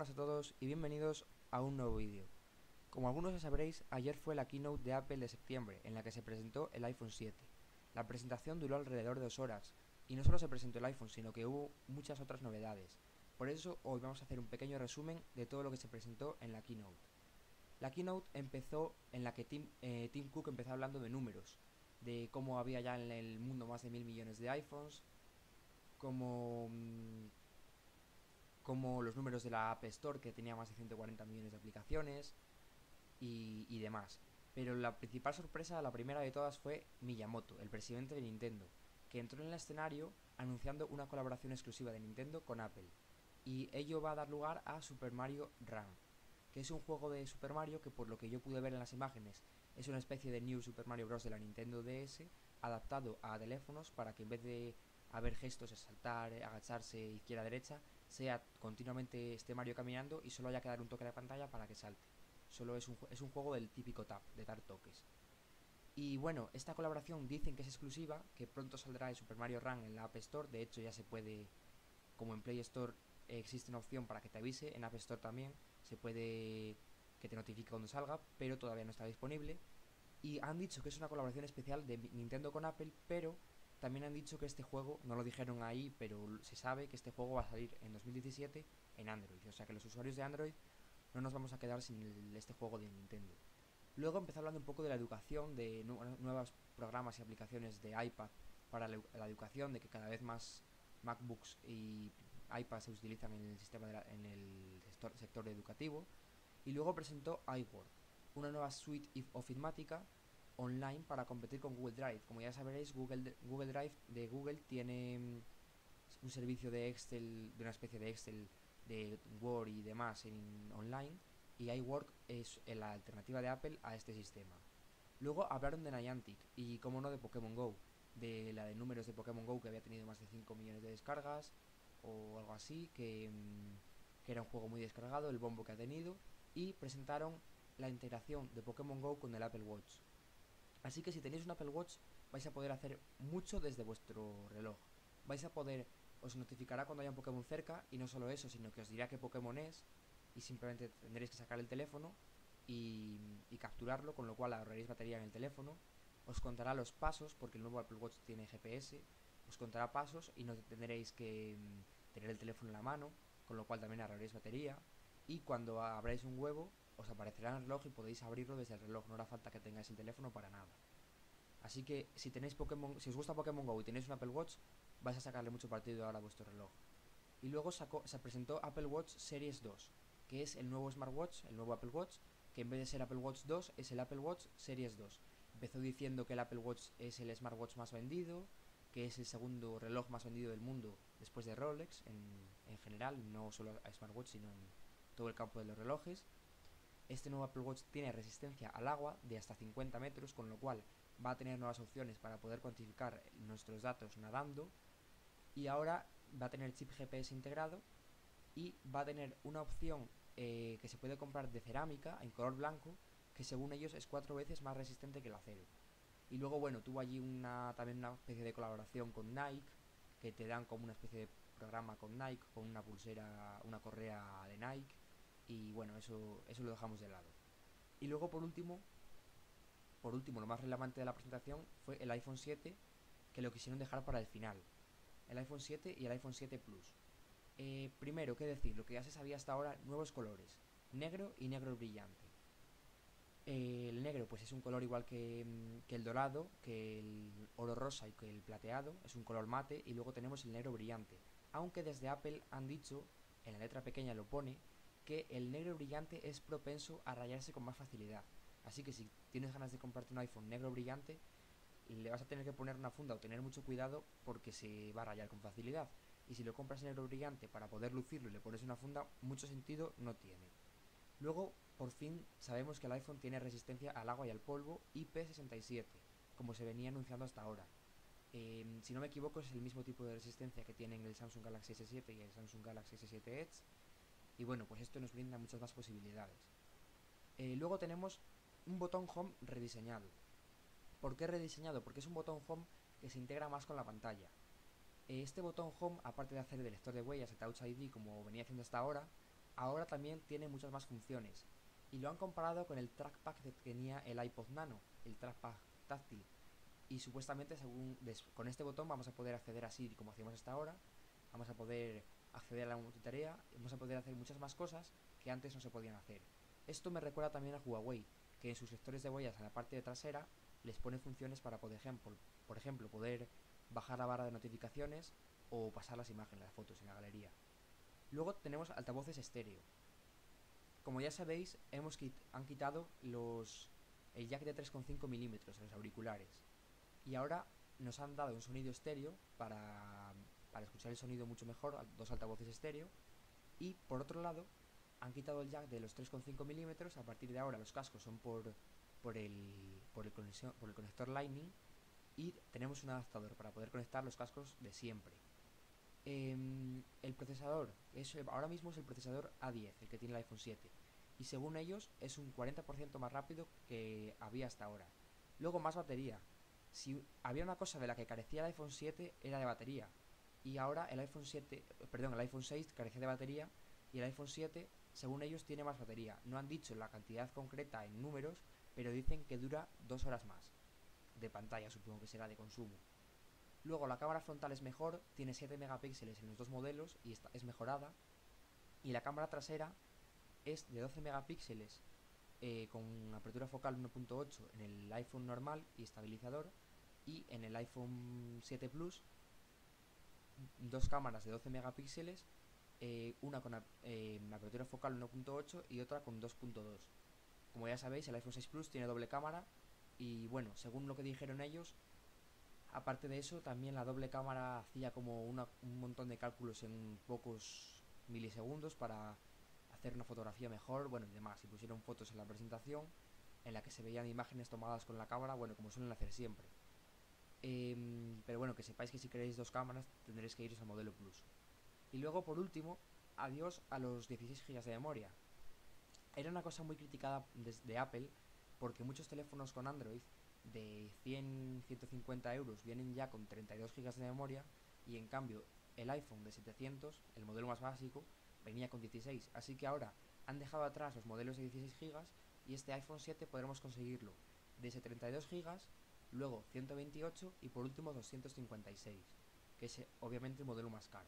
buenas a todos y bienvenidos a un nuevo vídeo. Como algunos ya sabréis, ayer fue la keynote de Apple de septiembre, en la que se presentó el iPhone 7. La presentación duró alrededor de 2 horas, y no solo se presentó el iPhone, sino que hubo muchas otras novedades. Por eso hoy vamos a hacer un pequeño resumen de todo lo que se presentó en la keynote. La keynote empezó en la que Tim Cook empezó hablando de números, de cómo había ya en el mundo más de 1000 millones de iPhones, como los números de la App Store, que tenía más de 140 millones de aplicaciones y demás. Pero la principal sorpresa, la primera de todas, fue Miyamoto, el presidente de Nintendo, que entró en el escenario anunciando una colaboración exclusiva de Nintendo con Apple. Y ello va a dar lugar a Super Mario Run, que es un juego de Super Mario que, por lo que yo pude ver en las imágenes, es una especie de New Super Mario Bros. De la Nintendo DS adaptado a teléfonos para que en vez de haber gestos de saltar, agacharse izquierda-derecha, sea continuamente este Mario caminando y solo haya que dar un toque de pantalla para que salte. Solo es un juego del típico tap, de dar toques. Y bueno, esta colaboración dicen que es exclusiva, que pronto saldrá el Super Mario Run en la App Store. De hecho ya se puede, como en Play Store existe una opción para que te avise, en App Store también se puede que te notifique cuando salga, pero todavía no está disponible. Y han dicho que es una colaboración especial de Nintendo con Apple, pero también han dicho que este juego, no lo dijeron ahí, pero se sabe que este juego va a salir en 2017 en Android. O sea que los usuarios de Android no nos vamos a quedar sin este juego de Nintendo. Luego empezó hablando un poco de la educación, de nuevos programas y aplicaciones de iPad para la educación, de que cada vez más MacBooks y iPads se utilizan en el sistema en el sector educativo. Y luego presentó iWork, una nueva suite ofimática online para competir con Google Drive. Como ya sabréis, Google Drive de Google tiene un servicio de Excel, de una especie de Excel de Word y demás en online, y iWork es la alternativa de Apple a este sistema. Luego hablaron de Niantic y, como no, de Pokémon GO, de la de números de Pokémon GO, que había tenido más de 5 millones de descargas o algo así, que era un juego muy descargado, el bombo que ha tenido, y presentaron la integración de Pokémon GO con el Apple Watch. Así que si tenéis un Apple Watch vais a poder hacer mucho desde vuestro reloj. Vais a poder, os notificará cuando haya un Pokémon cerca, y no solo eso, sino que os dirá qué Pokémon es, y simplemente tendréis que sacar el teléfono y capturarlo, con lo cual ahorraréis batería en el teléfono. Os contará los pasos, porque el nuevo Apple Watch tiene GPS, os contará pasos y no tendréis que tener el teléfono en la mano, con lo cual también ahorraréis batería. Y cuando abráis un huevo, os aparecerá en el reloj y podéis abrirlo desde el reloj, no hará falta que tengáis el teléfono para nada. Así que si tenéis Pokémon, si os gusta Pokémon GO y tenéis un Apple Watch, vais a sacarle mucho partido ahora a vuestro reloj. Y luego se presentó Apple Watch Series 2, que es el nuevo smartwatch, el nuevo Apple Watch, que en vez de ser Apple Watch 2 es el Apple Watch Series 2. Empezó diciendo que el Apple Watch es el smartwatch más vendido, que es el segundo reloj más vendido del mundo después de Rolex en general, no solo a smartwatch sino en todo el campo de los relojes. Este nuevo Apple Watch tiene resistencia al agua de hasta 50 metros, con lo cual va a tener nuevas opciones para poder cuantificar nuestros datos nadando. Y ahora va a tener chip GPS integrado y va a tener una opción que se puede comprar de cerámica en color blanco, que según ellos es 4 veces más resistente que el acero. Y luego, bueno, tuvo allí también una especie de colaboración con Nike, que te dan como una especie de programa con Nike, con una pulsera, una correa de Nike. Y bueno, eso lo dejamos de lado. Y luego, por último, lo más relevante de la presentación fue el iPhone 7, que lo quisieron dejar para el final. El iPhone 7 y el iPhone 7 Plus. Primero, qué decir, lo que ya se sabía hasta ahora: nuevos colores, negro y negro brillante. El negro pues es un color igual que el dorado, que el oro rosa y que el plateado, es un color mate. Y luego tenemos el negro brillante, aunque desde Apple han dicho, en la letra pequeña lo pone, que el negro brillante es propenso a rayarse con más facilidad. Así que si tienes ganas de comprarte un iPhone negro brillante, le vas a tener que poner una funda o tener mucho cuidado, porque se va a rayar con facilidad. Y si lo compras en negro brillante para poder lucirlo y le pones una funda, mucho sentido no tiene. Luego, por fin, sabemos que el iPhone tiene resistencia al agua y al polvo IP67, como se venía anunciando hasta ahora. Si no me equivoco, es el mismo tipo de resistencia que tienen el Samsung Galaxy S7 y el Samsung Galaxy S7 Edge. Y bueno, pues esto nos brinda muchas más posibilidades. Luego tenemos un botón Home rediseñado. ¿Por qué rediseñado? Porque es un botón Home que se integra más con la pantalla. Este botón Home, aparte de hacer de lector de huellas, el Touch ID, como venía haciendo hasta ahora, ahora también tiene muchas más funciones. Y lo han comparado con el trackpad que tenía el iPod Nano, el trackpad táctil. Y supuestamente con este botón vamos a poder acceder a Siri como hacíamos hasta ahora, vamos a poder acceder a la multitarea, vamos a poder hacer muchas más cosas que antes no se podían hacer. Esto me recuerda también a Huawei, que en sus lectores de huellas en la parte de trasera les pone funciones para, por ejemplo, poder bajar la barra de notificaciones o pasar las imágenes, las fotos en la galería. Luego tenemos altavoces estéreo. Como ya sabéis, han quitado el jack de 3,5 milímetros en los auriculares. Y ahora nos han dado un sonido estéreo para escuchar el sonido mucho mejor, dos altavoces estéreo. Y por otro lado, han quitado el jack de los 3,5 milímetros. A partir de ahora los cascos son por el conector Lightning. Y tenemos un adaptador para poder conectar los cascos de siempre. El procesador ahora mismo es el procesador A10, el que tiene el iPhone 7. Y según ellos es un 40% más rápido que había hasta ahora. Luego más batería. Si había una cosa de la que carecía el iPhone 7 era de batería. Y ahora el iPhone 6 carecía de batería y el iPhone 7, según ellos, tiene más batería. No han dicho la cantidad concreta en números, pero dicen que dura 2 horas más. De pantalla, supongo que será de consumo. Luego la cámara frontal es mejor, tiene 7 megapíxeles en los dos modelos y es mejorada. Y la cámara trasera es de 12 megapíxeles con apertura focal 1.8 en el iPhone normal y estabilizador. Y en el iPhone 7 Plus, dos cámaras de 12 megapíxeles, una con apertura focal 1.8 y otra con 2.2. Como ya sabéis, el iPhone 6 Plus tiene doble cámara y bueno, según lo que dijeron ellos, aparte de eso, también la doble cámara hacía como un montón de cálculos en pocos milisegundos para hacer una fotografía mejor, bueno, y demás. Y pusieron fotos en la presentación en la que se veían imágenes tomadas con la cámara, bueno, como suelen hacer siempre. Pero bueno, que sepáis que si queréis dos cámaras tendréis que iros al modelo Plus. Y luego, por último, adiós a los 16 GB de memoria. Era una cosa muy criticada desde Apple porque muchos teléfonos con Android de 100-150 euros vienen ya con 32 GB de memoria y en cambio el iPhone de 700, el modelo más básico, venía con 16. Así que ahora han dejado atrás los modelos de 16 GB y este iPhone 7 podremos conseguirlo de ese 32 GB, luego 128 y por último 256, que es obviamente el modelo más caro.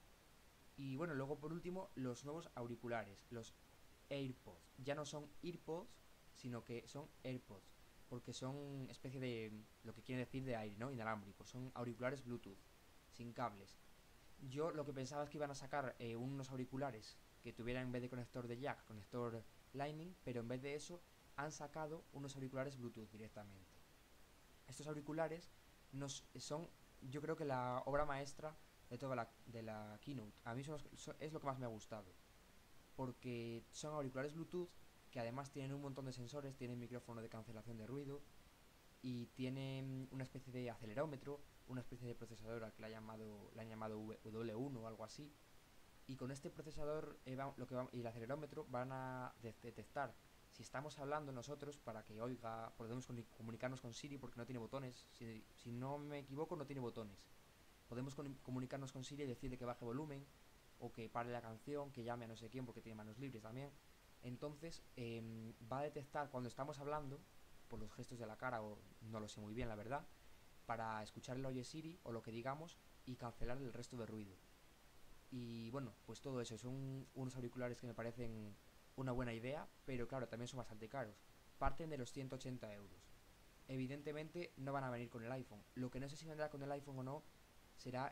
Y bueno, luego por último los nuevos auriculares, los AirPods. Ya no son EarPods, sino que son AirPods, porque son especie de lo que quiere decir de aire, ¿no? Inalámbricos. Son auriculares Bluetooth, sin cables. Yo lo que pensaba es que iban a sacar unos auriculares que tuvieran en vez de conector de jack, conector Lightning, pero en vez de eso han sacado unos auriculares Bluetooth directamente. Estos auriculares son, yo creo que la obra maestra de toda la keynote. A mí es lo que más me ha gustado porque son auriculares Bluetooth que además tienen un montón de sensores, tienen micrófono de cancelación de ruido y tienen una especie de acelerómetro, una especie de procesadora que le han llamado W1 o algo así. Y con este procesador y el acelerómetro van a detectar si estamos hablando nosotros para que oiga, podemos comunicarnos con Siri porque no tiene botones, si no me equivoco no tiene botones. Podemos comunicarnos con Siri y decirle que baje volumen o que pare la canción, que llame a no sé quién porque tiene manos libres también. Entonces va a detectar cuando estamos hablando, por los gestos de la cara o no lo sé muy bien la verdad, para escuchar el Oye Siri o lo que digamos y cancelar el resto de ruido. Y bueno, pues todo eso, son unos auriculares que me parecen una buena idea, pero claro, también son bastante caros. Parten de los 180 euros. Evidentemente no van a venir con el iPhone. Lo que no sé si vendrá con el iPhone o no será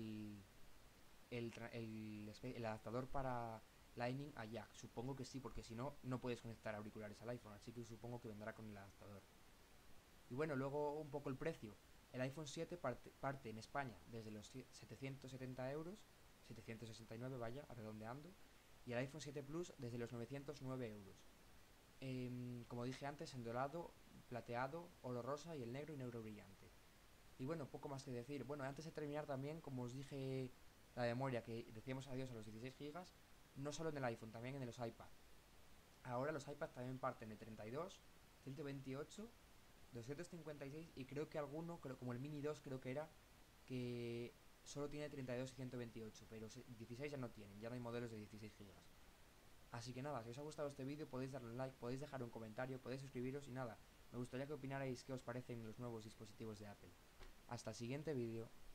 el adaptador para Lightning a jack. Supongo que sí, porque si no, no puedes conectar auriculares al iPhone, así que supongo que vendrá con el adaptador. Y bueno, luego un poco el precio. El iPhone 7 parte en España desde los 770 euros, 769 vaya, redondeando, y el iPhone 7 Plus desde los 909 euros. Como dije antes, en dorado, plateado, oro rosa y el negro y negro brillante. Y bueno, poco más que decir. Bueno, antes de terminar también, como os dije la memoria, que decíamos adiós a los 16 GB, no solo en el iPhone, también en los iPad. Ahora los iPad también parten de 32, 128, 256 y creo que alguno, como el Mini 2 creo que era, que solo tiene 32 y 128, pero 16 ya no tienen, ya no hay modelos de 16 GB. Así que nada, si os ha gustado este vídeo podéis darle un like, podéis dejar un comentario, podéis suscribiros y nada, me gustaría que opinarais qué os parecen los nuevos dispositivos de Apple. Hasta el siguiente vídeo.